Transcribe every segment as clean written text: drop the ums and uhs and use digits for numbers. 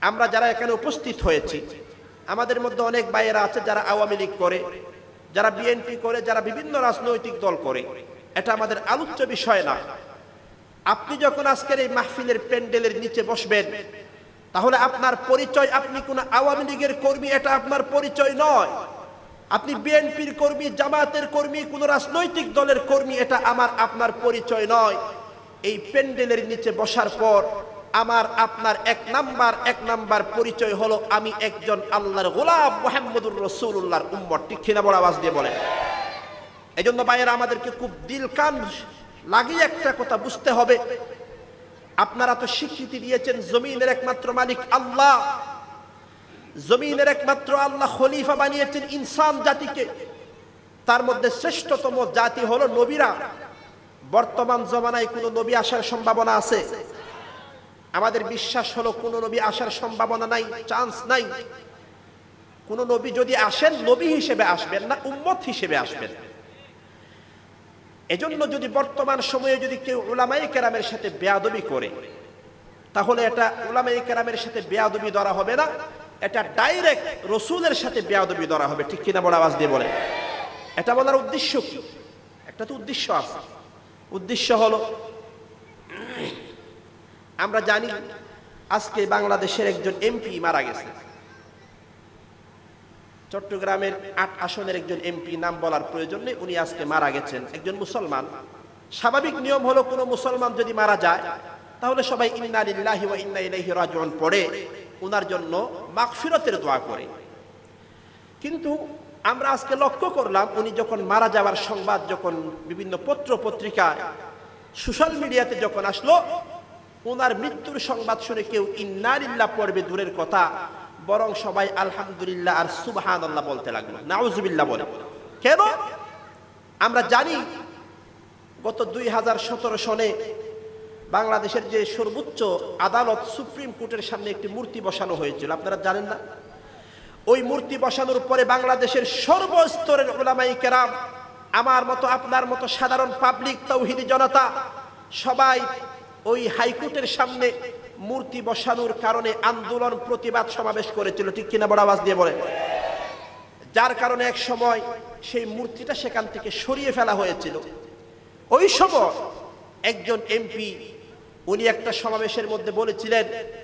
আমরা যারা এখানে উপস্থিত হয়েছি, আমাদের মধ্যে অনেক ভাইয়েরা আছে যারা আওয়ামী লীগ করে, যারা বিএনপি করে, যারা বিভিন্ন রাজনৈতিক দল করে। এটা আমাদের আলোচ্য বিষয় না। আপনি যখন আজকের এই মাহফিলের প্যান্ডেলের নিচে বসবেন, তাহলে আপনার পরিচয় আপনি কোন আওয়ামী লীগের কর্মী, এটা আপনার পরিচয় নয়। আপনি বিএনপির কর্মী, জামাতের কর্মী, কোন রাজনৈতিক দলের কর্মী, এটা আপনার পরিচয় নয়। এই প্যান্ডেলের নিচে বসার পর আপনার এক নাম্বার পরিচয় হলো আমি একজন আল্লাহর গোলাম, মুহাম্মদুর রাসূলুল্লাহর উম্মত। ঠিক কিনা বড় আওয়াজ দিয়ে বলেন। এজন্য ভাইয়েরা আমাদেরকে খুব দিল কান লাগিয়ে একটা কথা বুঝতে হবে। আপনারা তো স্বীকৃতি দিয়েছেন জমিনের একমাত্র মালিক আল্লাহ, জমিনের একমাত্র আল্লাহ খলিফা বানিয়েছেন ইনসান জাতিকে। তার মধ্যে শ্রেষ্ঠতম জাতি হলো নবীরা। বর্তমান জমানায় কোন নবী আসার সম্ভাবনা আছে? আমাদের বিশ্বাস হলো কোন নবী আসার সম্ভাবনা নাই, চান্স নাই। কোন নবী যদি আসেন, নবী হিসেবে আসবেন না, উম্মত হিসেবে আসবেন। এজন্য যদি বর্তমান সময়ে যদি কেউ উলামায়ে কেরামের সাথে বেয়াদবি করে, তাহলে এটা উলামায়ে কেরামের সাথে বেয়াদবি ধরা হবে না, এটা ডাইরেক্ট রসুলের সাথে বেয়াদবি ধরা হবে। ঠিক কিনা বড় আওয়াজ দিয়ে বলে। এটা বলার উদ্দেশ্য কি? একটা তো উদ্দেশ্য আছে। উদ্দেশ্য হলো, আমরা জানি আজকে বাংলাদেশের একজন এমপি মারা গেছে। চট্টগ্রামের ৮ আসনের একজন এমপি, নাম বলার প্রয়োজন নেই, উনি আজকে মারা গেছেন। একজন মুসলমান। স্বাভাবিক নিয়ম হলো কোনো মুসলমান যদি মারা যায়, তাহলে সবাই ইন্না লিল্লাহি ওয়া ইন্না ইলাইহি রাজিউন পড়ে ওনার জন্য মাগফিরাতের দোয়া করে। কিন্তু আমরা আজকে লক্ষ্য করলাম, উনি যখন মারা যাওয়ার সংবাদ যখন বিভিন্ন পত্র পত্রিকায়, সোশ্যাল মিডিয়াতে যখন আসলো, ওনার মৃত্যুর সংবাদ শুনে কেউ ইন্না লিল্লাহ পড়বে দূরের কথা, বরং সবাই আলহামদুলিল্লাহ আর সুবহানাল্লাহ বলতে লাগলো, নাউজুবিল্লাহ বলে। কেন? আমরা জানি গত 2017 সনে বাংলাদেশের যে সর্বোচ্চ আদালত সুপ্রিম কোর্টের সামনে একটি মূর্তি বসানো হয়েছিল, আপনারা জানেন না? ওই মূর্তি বসানোর পরে বাংলাদেশের সর্বস্তরের উলামায়ে কেরাম, আমার মতো আপনার মতো সাধারণ পাবলিক, তাওহীদি জনতা, সবাই ওই হাইকোর্টের সামনে মূর্তি বসানোর কারণে আন্দোলন, প্রতিবাদ সমাবেশ করেছিল। ঠিক কিনা বড় আওয়াজ দিয়ে বলে। যার কারণে এক সময় সেই মূর্তিটা সেখান থেকে সরিয়ে ফেলা হয়েছিল। ওই সময় একজন এমপি, উনি একটা সমাবেশের মধ্যে বলেছিলেন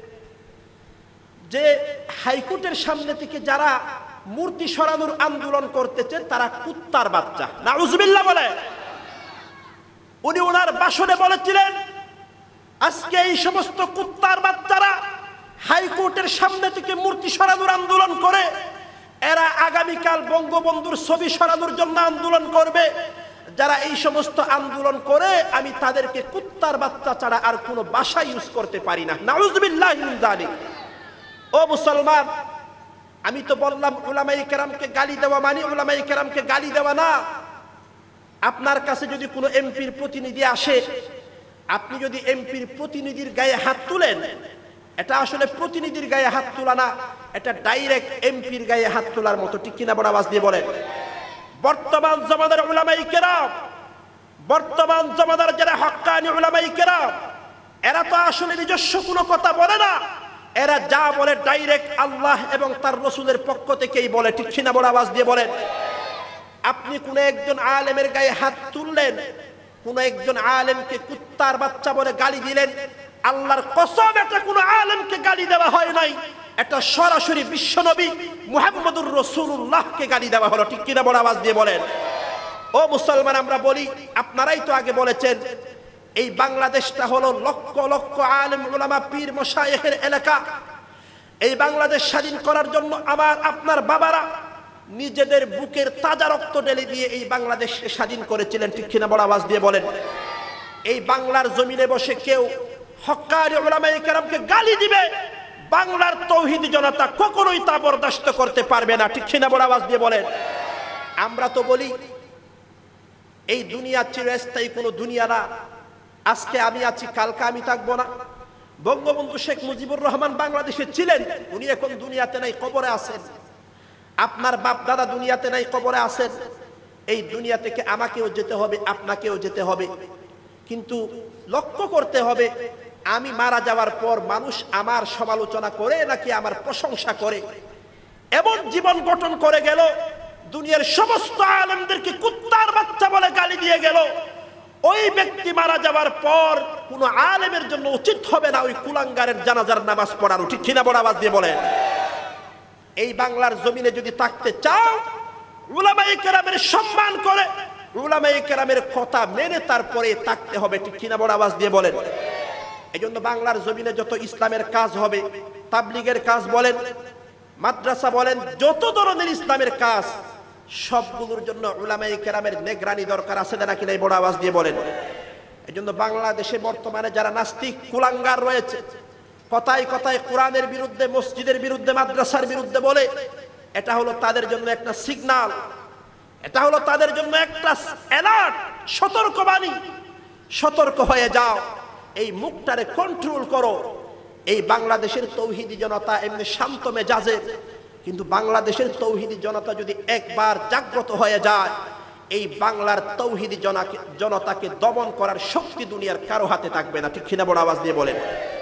যে হাইকোর্টের সামনে থেকে যারা মূর্তি সরানোর আন্দোলন করতেছে তারা কুত্তার বাচ্চা। নাউজুবিল্লাহ বলে। উনি ওনার ভাষণে বলেছিলেন, আজকে এই সমস্ত কুত্তার বাচ্চারা হাইকোর্টের সামনে থেকে মূর্তি সরানোর আন্দোলন করে, এরা আগামীকাল বঙ্গবন্ধুর ছবি সরানোর জন্য আন্দোলন করবে। যারা এই সমস্ত আন্দোলন করে, আমি তাদেরকে কুত্তার বাচ্চা ছাড়া আর কোনো ভাষা ইউজ করতে পারি না। নাউজুবিল্লাহি মিন যালিক। ও মুসলমান, আমি তো বললাম উলামায়ে কেরামকে গালি দেওয়া মানে উলামায়ে কেরামকে গালি দেওয়া না। আপনার কাছে যদি কোনো এমপির প্রতিনিধি আসে, আপনি যদি এমপির প্রতিনিধির গায়ে হাত তুলেন, এটা আসলে প্রতিনিধির গায়ে হাত তোলা না, এটা ডাইরেক্ট এমপির গায়ে হাত তোলার মতো। ঠিক কিনা বড় আওয়াজ দিয়ে বলেন। বর্তমান জমানার উলামায়ে কেরাম, বর্তমান জমানার যারা হক্কানি উলামায়ে কেরাম, এরা তো আসলে নিজস্ব কোনো কথা বলে না, এরা যা বলে ডাইরেক্ট আল্লাহ এবং তার রাসূলের পক্ষ থেকেই বলে। ঠিক কিনা বড় আওয়াজ দিয়ে বলেন। আপনি কোন একজন আলেমের গায়ে হাত তুললেন, কোন একজন আলেমকে কুত্তার বাচ্চা বলে গালি দিলেন, আল্লাহর কসম এটা কোন আলেমকে গালি দেওয়া হয় নাই, এটা সরাসরি বিশ্বনবী মুহাম্মদুর রাসূলুল্লাহকে গালি দেওয়া হলো। ঠিক কিনা বড় আওয়াজ দিয়ে বলেন। ও মুসলমান, আমরা বলি, আপনারাই তো আগে বলেছেন এই বাংলাদেশটা হলো লক্ষ লক্ষ আলেম উলামা পীর মাশায়েখের এলাকা। এই বাংলাদেশ স্বাধীন করার জন্য আমার আপনার বাবারা নিজেদের বুকের তাজা রক্ত ঢেলে দিয়ে এই বাংলাদেশকে স্বাধীন করেছিলেন। ঠিক কিনা বড় আওয়াজ দিয়ে বলেন। এই বাংলার জমিনে বসে কেউ হক্কানি উলামায়ে কেরামকে গালি দিবে, বাংলার তাওহীদি জনতা কখনোই তা বরদাস্ত করতে পারবে না। ঠিক কিনা বড় আওয়াজ দিয়ে বলেন। আমরা তো বলি এই দুনিয়া চিরস্থায়ী কোনো দুনিয়া না। আজকে আমি আছি, কালকে আমি থাকবো না। বঙ্গবন্ধু শেখ মুজিবুর রহমান বাংলাদেশে ছিলেন, উনি এখন দুনিয়াতে নাই, কবরে আছেন। আপনার বাপ দাদা দুনিয়াতে নাই, কবরে আছেন। এই দুনিয়া থেকে আমাকেও যেতে হবে, আপনাকেও যেতে হবে। কিন্তু লক্ষ্য করতে হবে আমি মারা যাওয়ার পর মানুষ আমার সমালোচনা করে নাকি আমার প্রশংসা করে, এমন জীবন গঠন করে গেল, দুনিয়ার সমস্ত আলেমদেরকে কুত্তার বাচ্চা বলে গালি দিয়ে গেল। ওই ব্যক্তি মারা যাওয়ার পর কোন আলেমের জন্য উচিত হবে না ওই কুলাঙ্গারের জানাজার নামাজ পড়ানো, ঠিক কিনা বড় আওয়াজ দিয়ে বলেন? এই বাংলার জমিনে যদি থাকতে চাও, উলামায়ে কেরামের সম্মান করে, উলামায়ে কেরামের কথা মেনে তারপরে থাকতে হবে, ঠিক কিনা বড় আওয়াজ দিয়ে বলেন? এই জন্য বাংলার জমিনে যত ইসলামের কাজ হবে, তাবলিগের কাজ বলেন, মাদ্রাসা বলেন, যত ধরনের ইসলামের কাজ, সবগুলোর জন্য উলামায়ে কেরামের নিগরানি দরকার আছে না কিনা বড় আওয়াজ দিয়ে বলেন? এই জন্য বাংলাদেশে বর্তমানে যারা নাস্তিক কুলাঙ্গার রয়েছে, কথায় কথায় কোরআনের বিরুদ্ধে, মসজিদের বিরুদ্ধে, মাদ্রাসার বিরুদ্ধে বলে, এটা হলো তাদের জন্য একটা সিগন্যাল, এটা হলো তাদের জন্য একটা অ্যালার্ট, সতর্কবাণী। সতর্ক হয়ে যাও, এই মুখটারে কন্ট্রোল করো। এই বাংলাদেশের তৌহিদি জনতা এমনি শান্ত মেজাজের, কিন্তু বাংলাদেশের তৌহিদি জনতা যদি একবার জাগ্রত হয়ে যায়, এই বাংলার তৌহিদি জনতাকে দমন করার শক্তি দুনিয়ার কারো হাতে থাকবে না, ঠিক কিনা বড় আওয়াজ দিয়ে বলেন?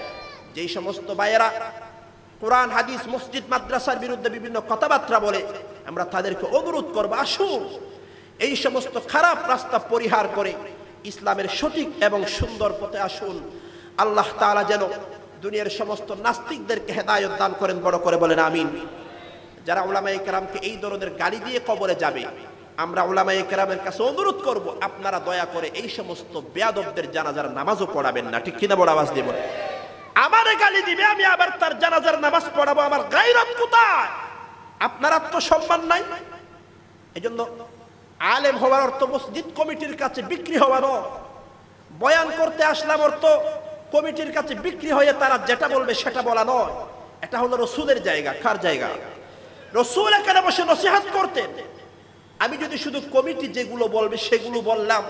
যেই সমস্ত ভাইয়েরা কোরআন হাদিস মসজিদ মাদ্রাসার বিরুদ্ধে বিভিন্ন কথাবার্তা বলে, আমরা তাদেরকে অনুরোধ করবো, আসুন এই সমস্ত খারাপ রাস্তা পরিহার করে ইসলামের সঠিক এবং সুন্দর পথে আসুন। আল্লাহ তাআলা যেন দুনিয়ার সমস্ত নাস্তিকদেরকে হেদায়েত দান করেন, বড় করে বলেন আমিন। যারা উলামায়ে কেরামকে এই ধরনের গালি দিয়ে কবরে যাবে, আমরা উলামায়ে কেরামের কাছে অনুরোধ করব, আপনারা দয়া করে এই সমস্ত বেয়াদবদের জানাজার নামাজও পড়াবেন না, ঠিক কিনা বড় আওয়াজ দিয়ে বলেন? আমারে গালি দিবে, আমি আবার তার জানাজার নামাজ পড়াবো, আমার গায়রত কোথায়? আপনার আত্মসম্মান নাই? এজন্য আলেম হওয়ার অর্থ মসজিদ কমিটির কাছে বিক্রি হওয়া নয়। বয়ান করতে আসলাম অর্থ কমিটির কাছে বিক্রি হয়ে তারা যেটা বলবে সেটা বলা নয়। এটা হলো রসুলের জায়গা। কার জায়গা? রসুল এখানে বসে নসিহত করতেন। আমি যদি শুধু কমিটি যেগুলো বলবে সেগুলো বললাম,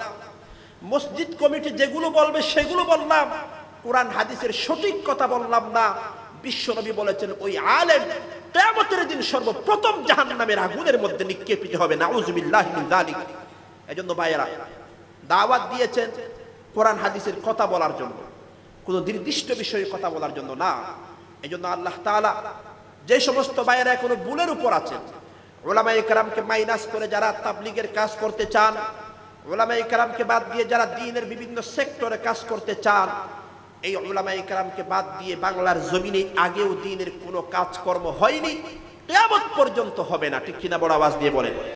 মসজিদ কমিটি যেগুলো বলবে সেগুলো বললাম, কোরআন হাদিসের সঠিক কথা বললাম না, বিশ্বনবী বলেছেন ওই আলেম কিয়ামতের দিন সর্বপ্রথম জাহান্নামের আগুনের মধ্যে নিক্ষেপিত হবে, নাউযুবিল্লাহি মিন যালিক। এজন্য ভাইয়েরা, দাওয়াত দিয়েছেন কোরআন হাদিসের কথা বলার জন্য, কোনো নির্দিষ্ট বিষয়ে কথা বলার জন্য না। এজন্য আল্লাহ তাআলা যে সমস্ত ভাইয়েরা এখনো ভুলের উপর আছেন, উলামায়ে কেরামকে মাইনাস করে যারা তাবলীগের কাজ করতে চান, উলামায়ে কেরামকে বাদ দিয়ে যারা দ্বীনের বিভিন্ন সেক্টরে কাজ করতে চান, এই উলামায়ে কেরামকে বাদ দিয়ে বাংলার জমিনে আগেও দ্বীনের কোনো কাজকর্ম হয়নি, কিয়ামত পর্যন্ত হবে না, ঠিক কিনা বড় আওয়াজ দিয়ে বলেন?